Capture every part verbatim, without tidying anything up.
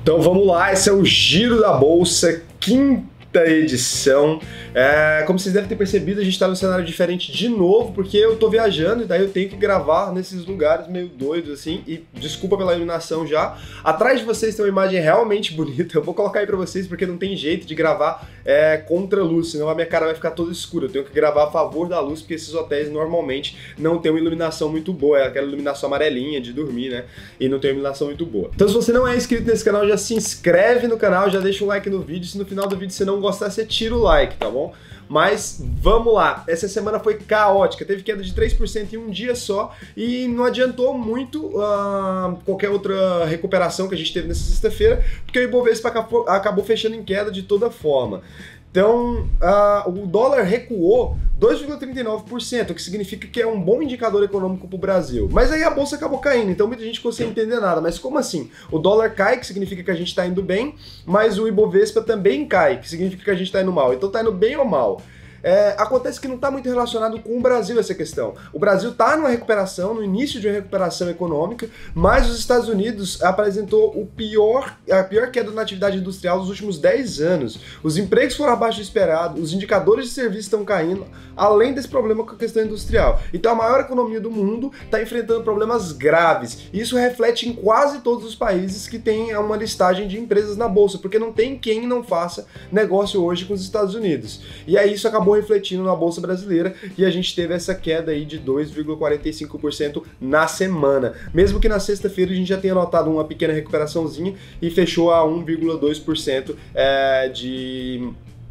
Então vamos lá, esse é o Giro da Bolsa, quinta edição. É, como vocês devem ter percebido, a gente tá num cenário diferente de novo, porque eu tô viajando e daí eu tenho que gravar nesses lugares meio doidos assim, e desculpa pela iluminação já. Atrás de vocês tem uma imagem realmente bonita, eu vou colocar aí pra vocês porque não tem jeito de gravar é, contra a luz, senão a minha cara vai ficar toda escura. Eu tenho que gravar a favor da luz, porque esses hotéis normalmente não tem uma iluminação muito boa, é aquela iluminação amarelinha de dormir, né? E não tem uma iluminação muito boa. Então se você não é inscrito nesse canal, já se inscreve no canal, já deixa um like no vídeo. Se no final do vídeo você não gostar, você tira o like, tá bom? Mas vamos lá, essa semana foi caótica, teve queda de três por cento em um dia só e não adiantou muito uh, qualquer outra recuperação que a gente teve nessa sexta-feira, porque o Ibovespa acabou, acabou fechando em queda de toda forma. Então, uh, o dólar recuou dois vírgula trinta e nove por cento, o que significa que é um bom indicador econômico para o Brasil. Mas aí a bolsa acabou caindo, então muita gente ficou sem entender nada. Mas como assim? O dólar cai, que significa que a gente está indo bem, mas o Ibovespa também cai, que significa que a gente está indo mal. Então está indo bem ou mal? É, acontece que não está muito relacionado com o Brasil essa questão. O Brasil está numa recuperação, no início de uma recuperação econômica, mas os Estados Unidos apresentou o pior, a pior queda na atividade industrial dos últimos dez anos. Os empregos foram abaixo do esperado, os indicadores de serviço estão caindo, além desse problema com a questão industrial. Então a maior economia do mundo está enfrentando problemas graves. E isso reflete em quase todos os países que têm uma listagem de empresas na bolsa, porque não tem quem não faça negócio hoje com os Estados Unidos. E aí isso acabou refletindo na bolsa brasileira e a gente teve essa queda aí de dois vírgula quarenta e cinco por cento na semana. Mesmo que na sexta-feira a gente já tenha notado uma pequena recuperaçãozinha e fechou a um vírgula dois por cento é, de...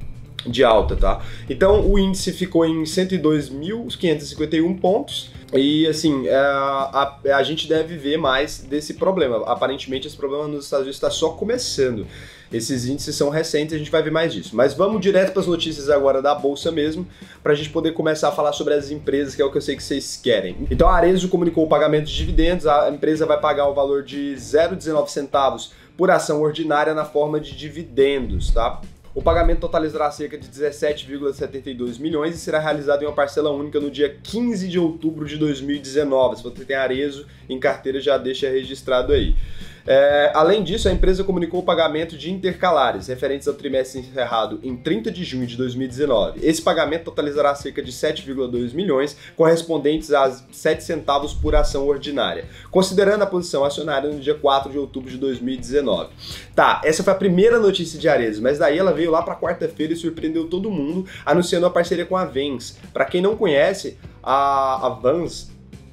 de alta, tá? Então o índice ficou em cento e dois mil quinhentos e cinquenta e um pontos e assim, é, a, a gente deve ver mais desse problema. Aparentemente esse problema nos Estados Unidos está só começando. Esses índices são recentes, a gente vai ver mais disso. Mas vamos direto para as notícias agora da Bolsa mesmo, para a gente poder começar a falar sobre as empresas, que é o que eu sei que vocês querem. Então a Arezzo comunicou o pagamento de dividendos, a empresa vai pagar o valor de zero vírgula dezenove centavos por ação ordinária na forma de dividendos, tá? O pagamento totalizará cerca de dezessete vírgula setenta e dois milhões e será realizado em uma parcela única no dia quinze de outubro de dois mil e dezenove. Se você tem Arezzo em carteira, já deixa registrado aí. É, além disso, a empresa comunicou o pagamento de intercalares, referentes ao trimestre encerrado em trinta de junho de dois mil e dezenove. Esse pagamento totalizará cerca de sete vírgula dois milhões, correspondentes a sete centavos por ação ordinária, considerando a posição acionária no dia quatro de outubro de dois mil e dezenove. Tá, essa foi a primeira notícia de Arezzo, mas daí ela veio lá para quarta-feira e surpreendeu todo mundo, anunciando a parceria com a Vans. Para quem não conhece, a, a Vans,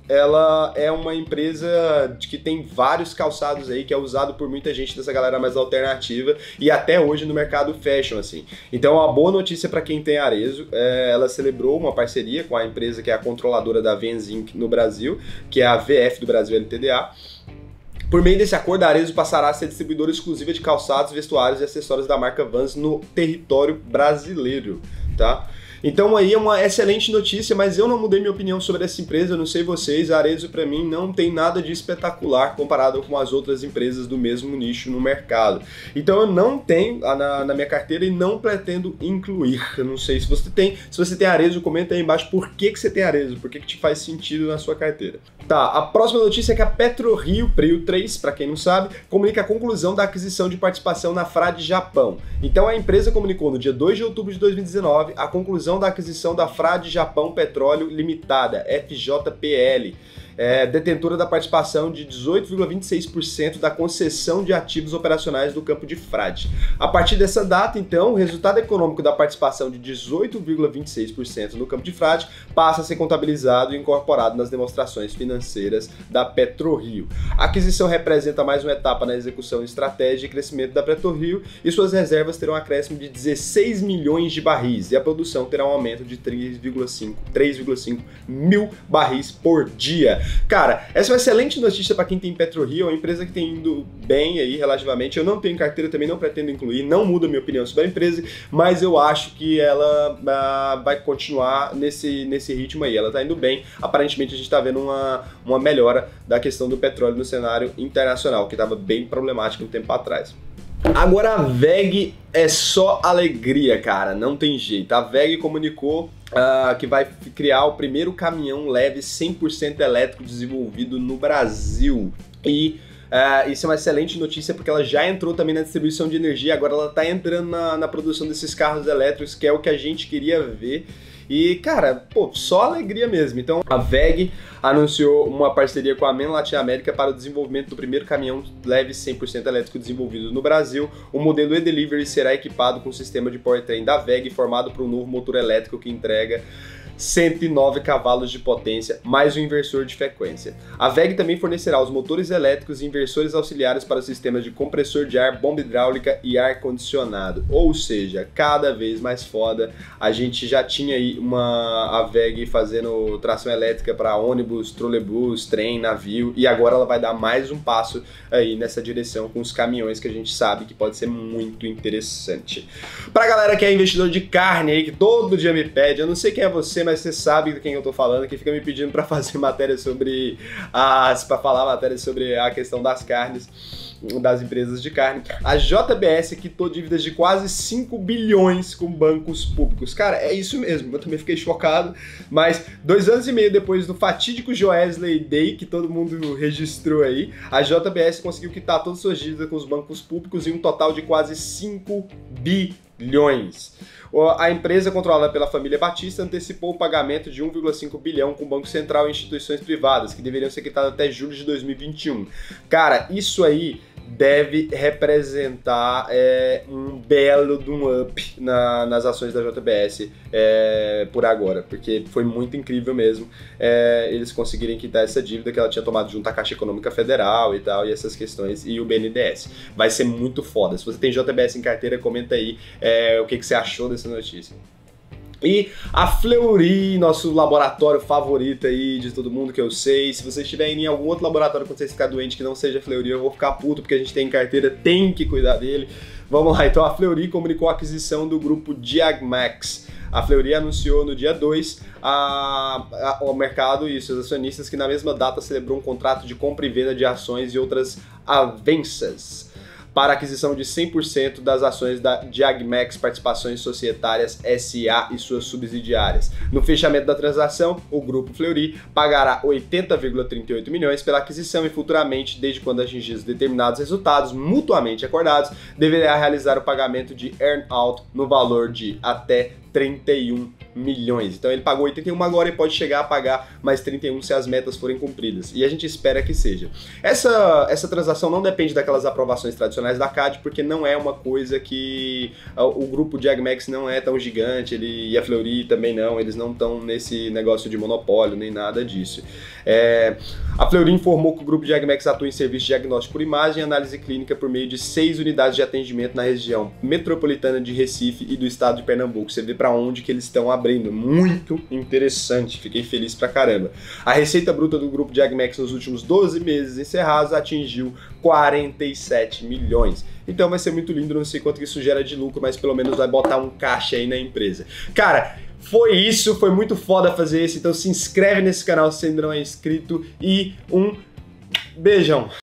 ela é uma empresa que tem vários calçados aí, que é usado por muita gente dessa galera mais alternativa e até hoje no mercado fashion, assim. Então, uma boa notícia para quem tem Arezzo, é, ela celebrou uma parceria com a empresa que é a controladora da Vans Incorporated no Brasil, que é a V F do Brasil L T D A. Por meio desse acordo, a Arezzo passará a ser distribuidora exclusiva de calçados, vestuários e acessórios da marca Vans no território brasileiro, tá? Então aí é uma excelente notícia, mas eu não mudei minha opinião sobre essa empresa, eu não sei vocês, a Arezzo para mim não tem nada de espetacular comparado com as outras empresas do mesmo nicho no mercado. Então eu não tenho na, na minha carteira e não pretendo incluir. Eu não sei se você tem, se você tem Arezzo, comenta aí embaixo por que, que você tem Arezzo, por que, que te faz sentido na sua carteira. Tá, a próxima notícia é que a PetroRio, Prio três, para quem não sabe, comunica a conclusão da aquisição de participação na Frade Japão. Então a empresa comunicou no dia dois de outubro de dois mil e dezenove a conclusão da aquisição da Frade Japão Petróleo Limitada, F J P L, é, detentora da participação de dezoito vírgula vinte e seis por cento da concessão de ativos operacionais do campo de Frade. A partir dessa data, então, o resultado econômico da participação de dezoito vírgula vinte e seis por cento no campo de Frade passa a ser contabilizado e incorporado nas demonstrações financeiras da PetroRio. A aquisição representa mais uma etapa na execução estratégica e crescimento da PetroRio e suas reservas terão um acréscimo de dezesseis milhões de barris e a produção terá um aumento de três vírgula cinco mil barris por dia. Cara, essa é uma excelente notícia para quem tem PetroRio, é uma empresa que tem indo bem aí relativamente. Eu não tenho carteira, também não pretendo incluir, não muda a minha opinião sobre a empresa, mas eu acho que ela uh, vai continuar nesse, nesse ritmo aí. Ela tá indo bem, aparentemente a gente tá vendo uma, uma melhora da questão do petróleo no cenário internacional, que estava bem problemático um tempo atrás. Agora a V E G é só alegria, cara, não tem jeito. A V E G comunicou uh, que vai criar o primeiro caminhão leve cem por cento elétrico desenvolvido no Brasil. E Uh, isso é uma excelente notícia porque ela já entrou também na distribuição de energia, agora ela está entrando na, na produção desses carros elétricos, que é o que a gente queria ver. E, cara, pô, só alegria mesmo. Então, a W E G anunciou uma parceria com a MAN Latin America para o desenvolvimento do primeiro caminhão leve cem por cento elétrico desenvolvido no Brasil. O modelo E-Delivery será equipado com o sistema de powertrain da W E G, formado por um novo motor elétrico que entrega cento e nove cavalos de potência, mais um inversor de frequência. A W E G também fornecerá os motores elétricos e inversores auxiliares para os sistemas de compressor de ar, bomba hidráulica e ar-condicionado. Ou seja, cada vez mais foda. A gente já tinha aí uma a W E G fazendo tração elétrica para ônibus, trolebus, trem, navio, e agora ela vai dar mais um passo aí nessa direção com os caminhões, que a gente sabe que pode ser muito interessante. Pra galera que é investidor de carne aí, que todo dia me pede, eu não sei quem é você, mas você sabe de quem eu tô falando, que fica me pedindo para fazer matéria sobre as, para falar matéria sobre a questão das carnes, das empresas de carne. A J B S quitou dívidas de quase cinco bilhões com bancos públicos. Cara, é isso mesmo, eu também fiquei chocado, mas dois anos e meio depois do fatídico Joesley Day, que todo mundo registrou aí, a J B S conseguiu quitar todas as suas dívidas com os bancos públicos em um total de quase cinco bilhões. A empresa, controlada pela família Batista, antecipou o pagamento de um vírgula cinco bilhão com o Banco Central e instituições privadas, que deveriam ser quitadas até julho de dois mil e vinte e um. Cara, isso aí deve representar é, um belo de um up na, nas ações da J B S é, por agora, porque foi muito incrível mesmo é, eles conseguirem quitar essa dívida que ela tinha tomado junto à Caixa Econômica Federal e tal, e essas questões, e o B N D E S. Vai ser muito foda. Se você tem J B S em carteira, comenta aí é, o que, que você achou dessa notícia. E a Fleury, nosso laboratório favorito aí de todo mundo, que eu sei. Se você estiver em algum outro laboratório quando você ficar doente que não seja Fleury, eu vou ficar puto porque a gente tem em carteira, tem que cuidar dele. Vamos lá, então a Fleury comunicou a aquisição do grupo Diagmax. A Fleury anunciou no dia dois a, a, ao mercado e seus acionistas que na mesma data celebrou um contrato de compra e venda de ações e outras avanças para aquisição de cem por cento das ações da Diagmax Participações Societárias S A e suas subsidiárias. No fechamento da transação, o grupo Fleury pagará oitenta vírgula trinta e oito milhões pela aquisição e futuramente, desde quando atingidos determinados resultados mutuamente acordados, deverá realizar o pagamento de earn-out no valor de até trinta e um milhões. Então ele pagou oitenta e um agora e pode chegar a pagar mais trinta e um se as metas forem cumpridas. E a gente espera que seja. Essa, essa transação não depende daquelas aprovações tradicionais da C A D, porque não é uma coisa que o grupo Diagmax não é tão gigante, ele, e a Fleury também não, eles não estão nesse negócio de monopólio, nem nada disso. É, a Fleury informou que o grupo Diagmax atua em serviço de diagnóstico por imagem e análise clínica por meio de seis unidades de atendimento na região metropolitana de Recife e do estado de Pernambuco. Você vê para onde que eles estão abrindo. Muito interessante, fiquei feliz pra caramba. A receita bruta do grupo Diagmax nos últimos doze meses encerrados atingiu quarenta e sete milhões. Então vai ser muito lindo, não sei quanto que isso gera de lucro, mas pelo menos vai botar um caixa aí na empresa. Cara, foi isso, foi muito foda fazer isso, então se inscreve nesse canal se ainda não é inscrito e um beijão!